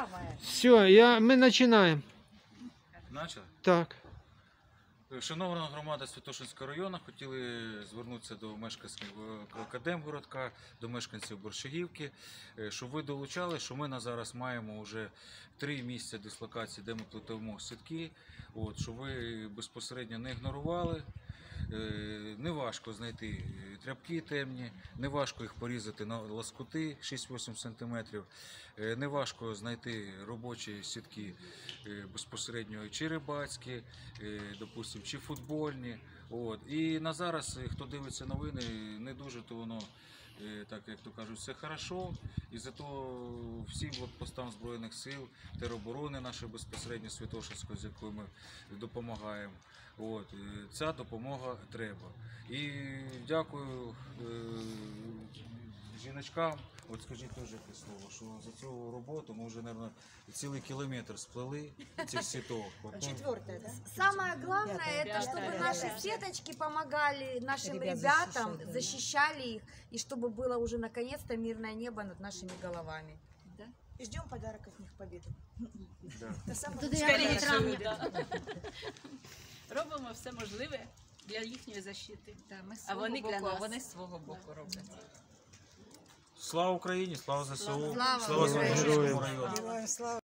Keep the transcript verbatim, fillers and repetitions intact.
самое. Все, я, ми починаємо. Начали? Так. Шановна громада Святошинського району, хотіли звернутися до мешканців Академгородка, до мешканців Борщагівки, щоб ви долучали, що ми на зараз маємо вже три місця дислокації, де ми плетемо сітки, от, щоб ви безпосередньо не ігнорували. Не важко знайти тряпки темні, не важко їх порізати на лоскути шість-вісім сантиметрів, не важко знайти робочі сітки безпосередньо чи рибацькі, допустим, чи футбольні. От. І на зараз, хто дивиться новини, не дуже то воно, так як то кажуть, все хорошо. І зато всім блокпостам Збройних сил, тероборони нашої безпосередньо Святошинської, з якою ми допомагаємо. От, ця допомога треба. І дякую е, жіночкам, от скажіть теж яке слово, що за цю роботу ми вже, мабуть, цілий кілометр сплели цих сіток. Четвертое, да? Самое главное, это чтобы наши сеточки помогали нашим ребятам, защищали их, и чтобы было уже наконец-то мирное небо над нашими головами. И ждем подарок от них победы. Да. Это самое Скорее, лучшее. да. Робимо все можливе для їхньої защити. Да, ми А вони для нас. вони з свого боку роблять. Слава Україні, слава ЗСУ, Слава слава Україні. Святошинському району. Героям слава.